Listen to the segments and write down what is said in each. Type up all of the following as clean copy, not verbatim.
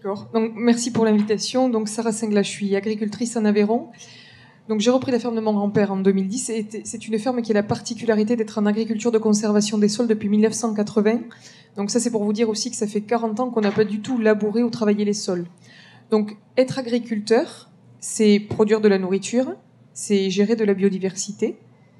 D'accord. Donc, merci pour l'invitation. Donc, Sarah Singla, je suis agricultrice en Aveyron. Donc, j'ai repris la ferme de mon grand-père en 2010. Et c'est une ferme qui a la particularité d'être en agriculture de conservation des sols depuis 1980. Donc, ça, c'est pour vous dire aussi que ça fait 40 ans qu'on n'a pas du tout labouré ou travaillé les sols. Donc, être agriculteur, c'est produire de la nourriture, c'est gérer de la biodiversité,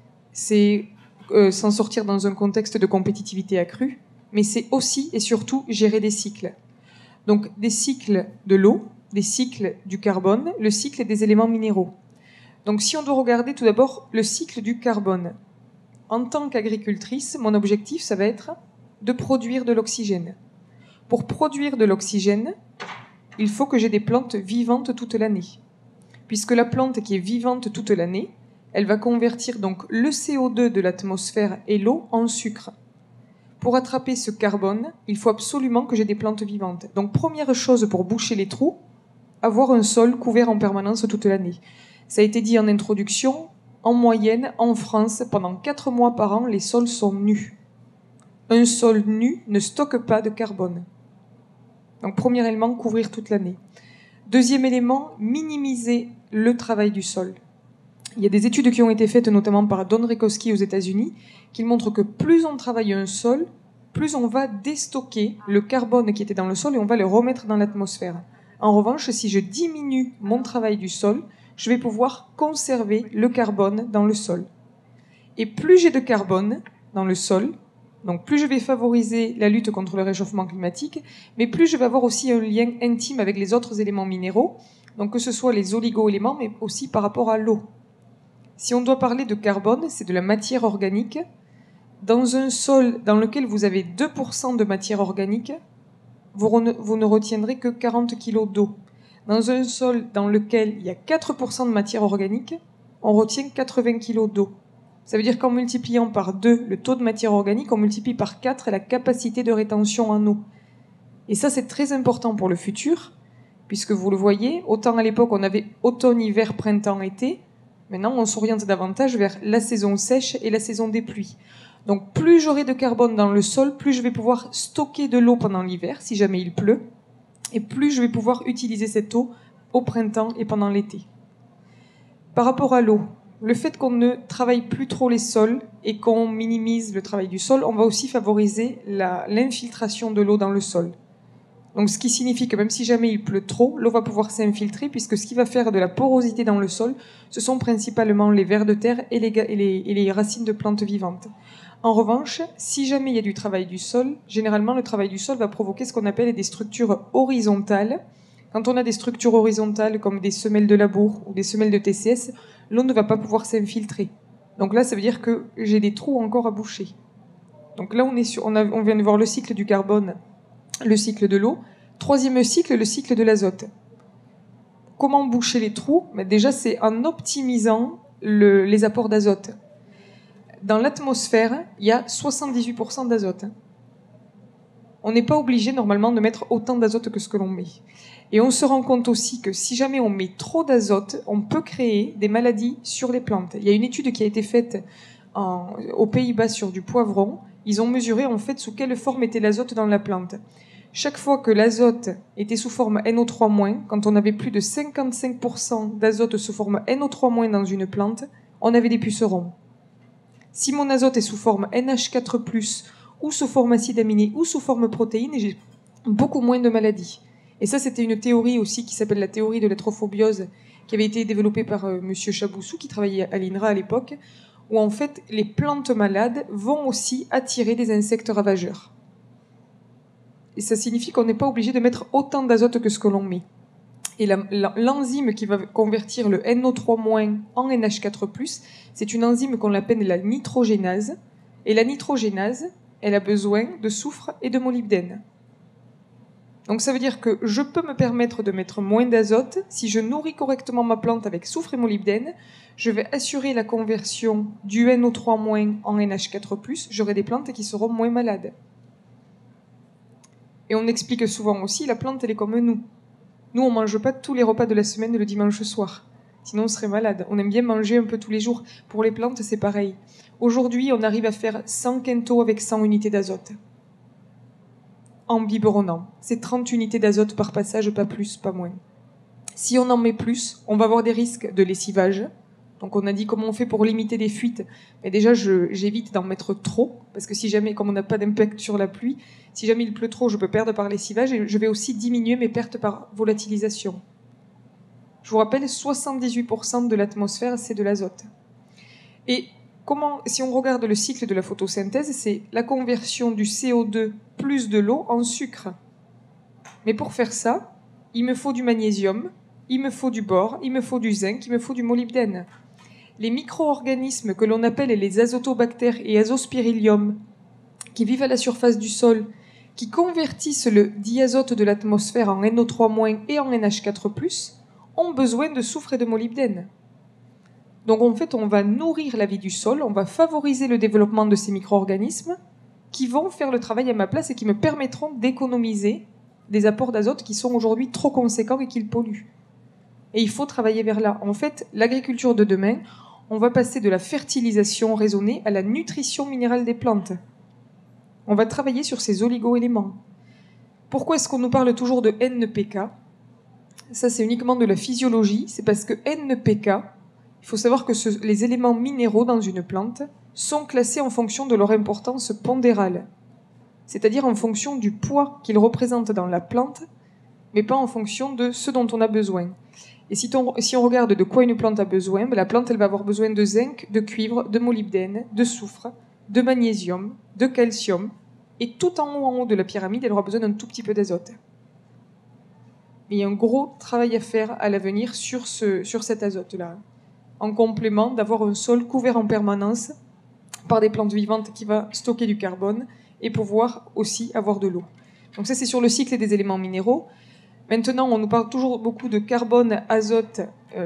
c'est s'en sortir dans un contexte de compétitivité accrue, mais c'est aussi et surtout gérer des cycles. Donc des cycles de l'eau, des cycles du carbone, le cycle des éléments minéraux. Donc si on doit regarder tout d'abord le cycle du carbone, en tant qu'agricultrice, mon objectif, ça va être de produire de l'oxygène. Pour produire de l'oxygène, il faut que j'ai des plantes vivantes toute l'année. Puisque la plante qui est vivante toute l'année, elle va convertir donc le CO2 de l'atmosphère et l'eau en sucre. Pour attraper ce carbone, il faut absolument que j'ai des plantes vivantes. Donc première chose pour boucher les trous, avoir un sol couvert en permanence toute l'année. Ça a été dit en introduction, en moyenne, en France, pendant 4 mois par an, les sols sont nus. Un sol nu ne stocke pas de carbone. Donc premier élément, couvrir toute l'année. Deuxième élément, minimiser le travail du sol. Il y a des études qui ont été faites notamment par Don Rekowski aux États-Unis qui montrent que plus on travaille un sol, plus on va déstocker le carbone qui était dans le sol et on va le remettre dans l'atmosphère. En revanche, si je diminue mon travail du sol, je vais pouvoir conserver le carbone dans le sol. Et plus j'ai de carbone dans le sol, donc plus je vais favoriser la lutte contre le réchauffement climatique, mais plus je vais avoir aussi un lien intime avec les autres éléments minéraux, donc que ce soit les oligo-éléments, mais aussi par rapport à l'eau. Si on doit parler de carbone, c'est de la matière organique. Dans un sol dans lequel vous avez 2% de matière organique, vous ne retiendrez que 40 kg d'eau. Dans un sol dans lequel il y a 4% de matière organique, on retient 80 kg d'eau. Ça veut dire qu'en multipliant par 2 le taux de matière organique, on multiplie par 4 la capacité de rétention en eau. Et ça, c'est très important pour le futur, puisque vous le voyez, autant à l'époque on avait automne, hiver, printemps, été, maintenant on s'oriente davantage vers la saison sèche et la saison des pluies. Donc plus j'aurai de carbone dans le sol, plus je vais pouvoir stocker de l'eau pendant l'hiver, si jamais il pleut, et plus je vais pouvoir utiliser cette eau au printemps et pendant l'été. Par rapport à l'eau, le fait qu'on ne travaille plus trop les sols et qu'on minimise le travail du sol, on va aussi favoriser l'infiltration de l'eau dans le sol. Donc ce qui signifie que même si jamais il pleut trop, l'eau va pouvoir s'infiltrer puisque ce qui va faire de la porosité dans le sol, ce sont principalement les vers de terre et les racines de plantes vivantes. En revanche, si jamais il y a du travail du sol, généralement le travail du sol va provoquer ce qu'on appelle des structures horizontales. Quand on a des structures horizontales comme des semelles de labour ou des semelles de TCS, l'eau ne va pas pouvoir s'infiltrer. Donc là, ça veut dire que j'ai des trous encore à boucher. Donc là, on vient de voir le cycle du carbone, le cycle de l'eau. Troisième cycle, le cycle de l'azote. Comment boucher les trous? Déjà, c'est en optimisant les apports d'azote. Dans l'atmosphère, il y a 78% d'azote. On n'est pas obligé normalement de mettre autant d'azote que ce que l'on met. Et on se rend compte aussi que si jamais on met trop d'azote, on peut créer des maladies sur les plantes. Il y a une étude qui a été faite aux Pays-Bas sur du poivron. Ils ont mesuré en fait sous quelle forme était l'azote dans la plante. Chaque fois que l'azote était sous forme NO3-, quand on avait plus de 55% d'azote sous forme NO3- dans une plante, on avait des pucerons. Si mon azote est sous forme NH4+, ou sous forme acide aminé, ou sous forme protéine, j'ai beaucoup moins de maladies. Et ça, c'était une théorie aussi qui s'appelle la théorie de la trophobiose, qui avait été développée par Monsieur Chaboussou, qui travaillait à l'INRA à l'époque, où en fait, les plantes malades vont aussi attirer des insectes ravageurs. Et ça signifie qu'on n'est pas obligé de mettre autant d'azote que ce que l'on met. Et l'enzyme qui va convertir le NO3- en NH4+, c'est une enzyme qu'on appelle la nitrogénase. Et la nitrogénase, elle a besoin de soufre et de molybdène. Donc ça veut dire que je peux me permettre de mettre moins d'azote. Si je nourris correctement ma plante avec soufre et molybdène, je vais assurer la conversion du NO3- en NH4+, j'aurai des plantes qui seront moins malades. Et on explique souvent aussi, la plante, elle est comme nous. Nous, on ne mange pas tous les repas de la semaine le dimanche soir. Sinon, on serait malade. On aime bien manger un peu tous les jours. Pour les plantes, c'est pareil. Aujourd'hui, on arrive à faire 100 quintaux avec 100 unités d'azote. en biberonnant. C'est 30 unités d'azote par passage, pas plus, pas moins. Si on en met plus, on va avoir des risques de lessivage. Donc on a dit comment on fait pour limiter des fuites. Mais déjà, j'évite d'en mettre trop, parce que si jamais, comme on n'a pas d'impact sur la pluie, si jamais il pleut trop, je peux perdre par lessivage, et je vais aussi diminuer mes pertes par volatilisation. Je vous rappelle, 78% de l'atmosphère, c'est de l'azote. Et si on regarde le cycle de la photosynthèse, c'est la conversion du CO2 plus de l'eau en sucre. Mais pour faire ça, il me faut du magnésium, il me faut du bore, il me faut du zinc, il me faut du molybdène. Les micro-organismes que l'on appelle les azotobactères et azospirillum, qui vivent à la surface du sol, qui convertissent le diazote de l'atmosphère en NO3- et en NH4+, ont besoin de soufre et de molybdène. Donc en fait, on va nourrir la vie du sol, on va favoriser le développement de ces micro-organismes qui vont faire le travail à ma place et qui me permettront d'économiser des apports d'azote qui sont aujourd'hui trop conséquents et qui le polluent. Et il faut travailler vers là. En fait, l'agriculture de demain, on va passer de la fertilisation raisonnée à la nutrition minérale des plantes. On va travailler sur ces oligo-éléments. Pourquoi est-ce qu'on nous parle toujours de NPK ? Ça, c'est uniquement de la physiologie. C'est parce que NPK, il faut savoir que les éléments minéraux dans une plante sont classés en fonction de leur importance pondérale. C'est-à-dire en fonction du poids qu'ils représentent dans la plante, mais pas en fonction de ce dont on a besoin. Et si on regarde de quoi une plante a besoin, la plante elle va avoir besoin de zinc, de cuivre, de molybdène, de soufre, de magnésium, de calcium, et tout en haut de la pyramide, elle aura besoin d'un tout petit peu d'azote. Mais il y a un gros travail à faire à l'avenir sur cet azote-là, en complément d'avoir un sol couvert en permanence par des plantes vivantes qui va stocker du carbone et pouvoir aussi avoir de l'eau. Donc ça, c'est sur le cycle des éléments minéraux. Maintenant, on nous parle toujours beaucoup de carbone, azote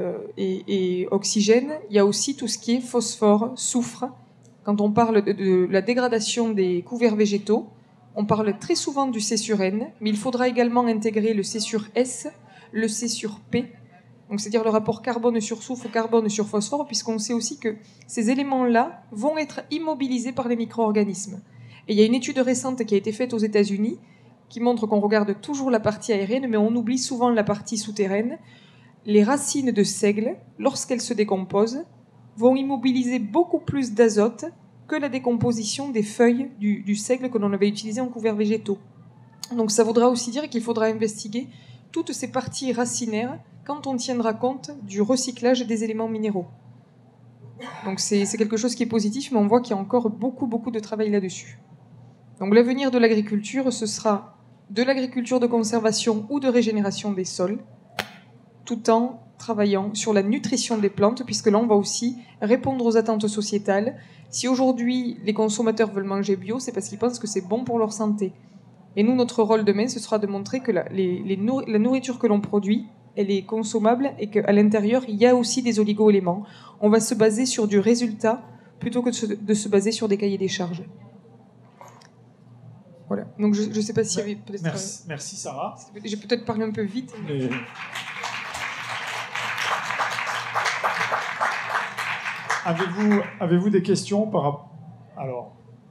et oxygène. Il y a aussi tout ce qui est phosphore, soufre. Quand on parle de la dégradation des couverts végétaux, on parle très souvent du C sur N, mais il faudra également intégrer le C sur S, le C sur P, donc c'est-à-dire le rapport carbone sur soufre, carbone sur phosphore, puisqu'on sait aussi que ces éléments-là vont être immobilisés par les micro-organismes. Et il y a une étude récente qui a été faite aux États-Unis qui montre qu'on regarde toujours la partie aérienne, mais on oublie souvent la partie souterraine. Les racines de seigle, lorsqu'elles se décomposent, vont immobiliser beaucoup plus d'azote que la décomposition des feuilles du seigle que l'on avait utilisé en couverts végétaux. Donc ça voudra aussi dire qu'il faudra investiguer toutes ces parties racinaires quand on tiendra compte du recyclage des éléments minéraux. Donc c'est quelque chose qui est positif, mais on voit qu'il y a encore beaucoup de travail là-dessus. Donc l'avenir de l'agriculture, ce sera de l'agriculture de conservation ou de régénération des sols, tout en travaillant sur la nutrition des plantes, puisque là on va aussi répondre aux attentes sociétales. Si aujourd'hui les consommateurs veulent manger bio, c'est parce qu'ils pensent que c'est bon pour leur santé. Et nous, notre rôle demain, ce sera de montrer que la nourriture que l'on produit, elle est consommable et qu'à l'intérieur, il y a aussi des oligo-éléments. On va se baser sur du résultat plutôt que de se baser sur des cahiers des charges. Voilà. Donc je ne sais pas s'il y avait peut-être... Merci Sarah. J'ai peut-être parlé un peu vite. Mais... Avez-vous des questions par rapport... Alors...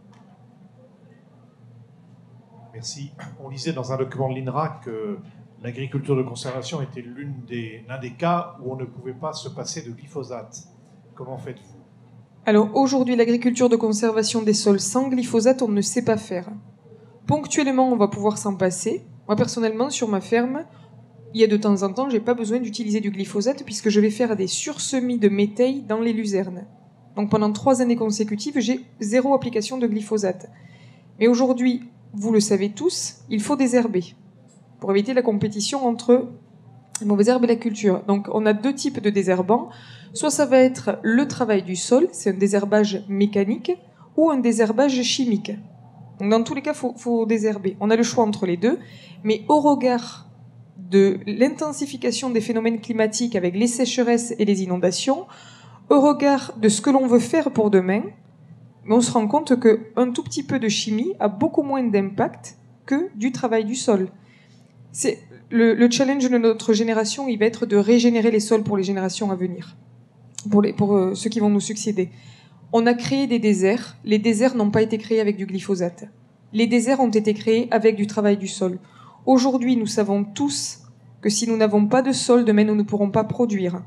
Merci. On lisait dans un document de l'INRA que l'agriculture de conservation était l'un des cas où on ne pouvait pas se passer de glyphosate. Comment faites-vous ? Alors aujourd'hui, l'agriculture de conservation des sols sans glyphosate, on ne sait pas faire. Ponctuellement, on va pouvoir s'en passer. Moi, personnellement, sur ma ferme, il y a de temps en temps, je n'ai pas besoin d'utiliser du glyphosate puisque je vais faire des sursemis de métail dans les luzernes. Donc pendant 3 années consécutives, j'ai 0 application de glyphosate. Mais aujourd'hui, vous le savez tous, il faut désherber pour éviter la compétition entre les mauvaises herbes et la culture. Donc on a 2 types de désherbants. Soit ça va être le travail du sol, c'est un désherbage mécanique, ou un désherbage chimique. Donc dans tous les cas, faut désherber. On a le choix entre les deux, mais au regard de l'intensification des phénomènes climatiques avec les sécheresses et les inondations, au regard de ce que l'on veut faire pour demain, on se rend compte qu'un tout petit peu de chimie a beaucoup moins d'impact que du travail du sol. C'est le challenge de notre génération, il va être de régénérer les sols pour les générations à venir, pour ceux qui vont nous succéder. On a créé des déserts. Les déserts n'ont pas été créés avec du glyphosate. Les déserts ont été créés avec du travail du sol. Aujourd'hui, nous savons tous que si nous n'avons pas de sol, demain, nous ne pourrons pas produire.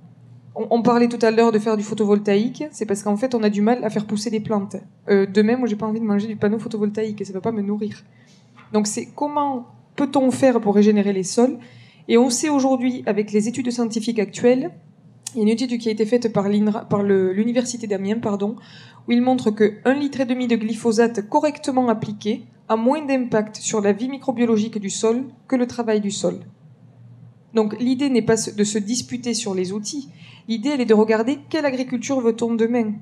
On parlait tout à l'heure de faire du photovoltaïque, c'est parce qu'en fait, on a du mal à faire pousser des plantes. Demain, moi, j'ai pas envie de manger du panneau photovoltaïque et ça ne va pas me nourrir. Donc, c'est comment peut-on faire pour régénérer les sols? Et on sait aujourd'hui, avec les études scientifiques actuelles, il y a une étude qui a été faite par l'université d'Amiens, où il montre que 1,5 litre de glyphosate correctement appliqué a moins d'impact sur la vie microbiologique du sol que le travail du sol. Donc l'idée n'est pas de se disputer sur les outils, l'idée elle est de regarder quelle agriculture veut-on demain.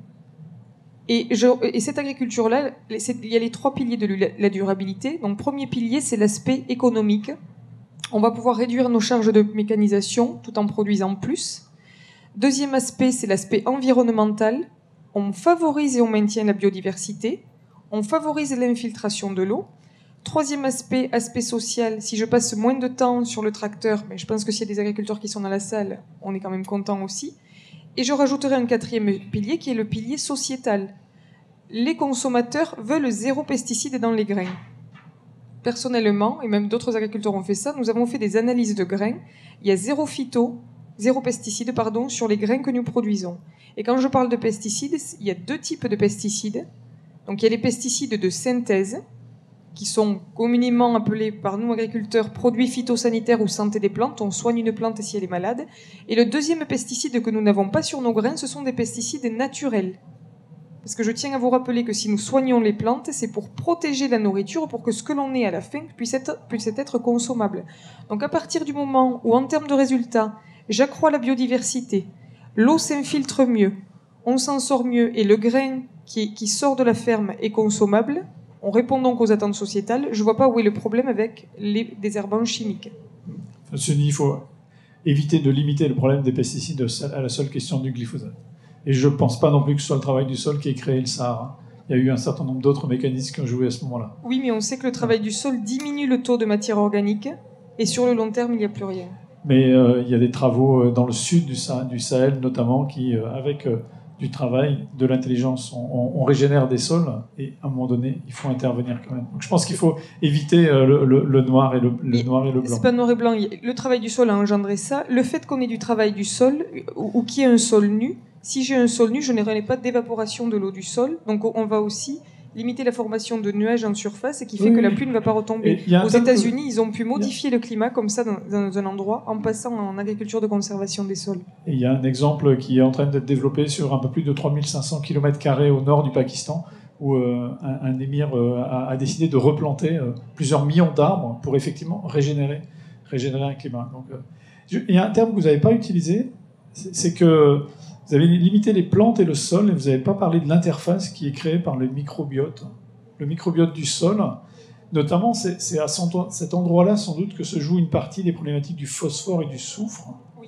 Et cette agriculture-là, il y a les 3 piliers de la durabilité. Donc premier pilier, c'est l'aspect économique. On va pouvoir réduire nos charges de mécanisation tout en produisant plus. Deuxième aspect, c'est l'aspect environnemental. On favorise et on maintient la biodiversité. On favorise l'infiltration de l'eau. Troisième aspect, aspect social. Si je passe moins de temps sur le tracteur, mais je pense que s'il y a des agriculteurs qui sont dans la salle, on est quand même content aussi. Et je rajouterai un 4e pilier qui est le pilier sociétal. Les consommateurs veulent 0 pesticides dans les grains. Personnellement, et même d'autres agriculteurs ont fait ça, nous avons fait des analyses de grains. Il y a 0 pesticides sur les grains que nous produisons. Et quand je parle de pesticides, il y a 2 types de pesticides. Donc il y a les pesticides de synthèse, qui sont communément appelés par nous agriculteurs produits phytosanitaires ou santé des plantes. On soigne une plante si elle est malade. Et le deuxième pesticide que nous n'avons pas sur nos grains, ce sont des pesticides naturels. Parce que je tiens à vous rappeler que si nous soignons les plantes, c'est pour protéger la nourriture, pour que ce que l'on ait à la fin puisse être consommable. Donc à partir du moment où, en termes de résultats, j'accrois la biodiversité, l'eau s'infiltre mieux, on s'en sort mieux, et le grain qui sort de la ferme est consommable, on répond donc aux attentes sociétales. Je ne vois pas où est le problème avec les désherbants chimiques. Il faut éviter de limiter le problème des pesticides à la seule question du glyphosate. Et je ne pense pas non plus que ce soit le travail du sol qui ait créé le Sahara. Il y a eu un certain nombre d'autres mécanismes qui ont joué à ce moment-là. Oui, mais on sait que le travail du sol diminue le taux de matière organique, et sur le long terme, il n'y a plus rien. Mais il y a des travaux dans le sud du Sahel, notamment, qui, avec du travail, de l'intelligence, on régénère des sols, et à un moment donné, il faut intervenir quand même. Donc je pense qu'il faut éviter le noir et le blanc. C'est pas noir et blanc. Le travail du sol a engendré ça. Le fait qu'on ait du travail du sol, ou qu'il y ait un sol nu, si j'ai un sol nu, je n'aurai pas d'évaporation de l'eau du sol. Donc on va aussi limiter la formation de nuages en surface, et qui fait que la pluie ne va pas retomber. Aux États-Unis, ils ont pu modifier le climat comme ça dans un endroit en passant en agriculture de conservation des sols. Et il y a un exemple qui est en train d'être développé sur un peu plus de 3500 km² au nord du Pakistan, où un émir a décidé de replanter plusieurs millions d'arbres pour effectivement régénérer un climat. Donc, il y a un terme que vous n'avez pas utilisé, c'est que vous avez limité les plantes et le sol, et vous n'avez pas parlé de l'interface qui est créée par le microbiote. Le microbiote du sol, notamment, c'est à cet endroit-là, sans doute, que se joue une partie des problématiques du phosphore et du soufre. Oui.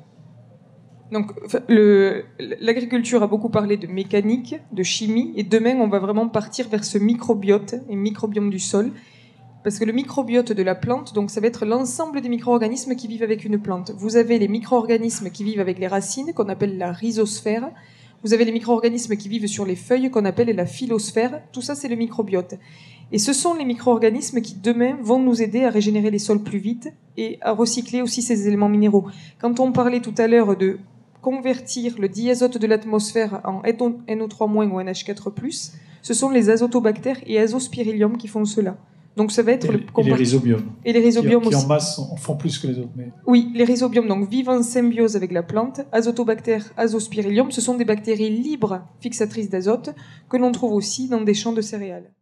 Donc, l'agriculture a beaucoup parlé de mécanique, de chimie, et demain, on va vraiment partir vers ce microbiote et microbiome du sol. Parce que le microbiote de la plante, donc ça va être l'ensemble des micro-organismes qui vivent avec une plante. Vous avez les micro-organismes qui vivent avec les racines, qu'on appelle la rhizosphère. Vous avez les micro-organismes qui vivent sur les feuilles, qu'on appelle la phylosphère. Tout ça, c'est le microbiote. Et ce sont les micro-organismes qui, demain, vont nous aider à régénérer les sols plus vite et à recycler aussi ces éléments minéraux. Quand on parlait tout à l'heure de convertir le diazote de l'atmosphère en NO3- ou NH4+, ce sont les azotobactères et azospirillum qui font cela. Donc ça va être et les rhizobiomes. Et les rhizobiomes qui aussi. En masse en font plus que les autres. Mais... Oui, les rhizobiomes donc vivent en symbiose avec la plante. Azotobactères, azospirillum, ce sont des bactéries libres fixatrices d'azote que l'on trouve aussi dans des champs de céréales.